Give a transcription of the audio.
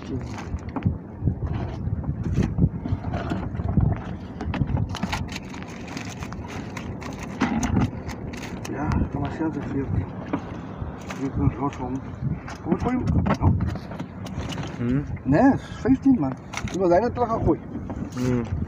Ja, kann man sehr, sehr viel. Wir können rauskommen. Kom voor je. Nee, 15 man. Je was eigenlijk toch al goed.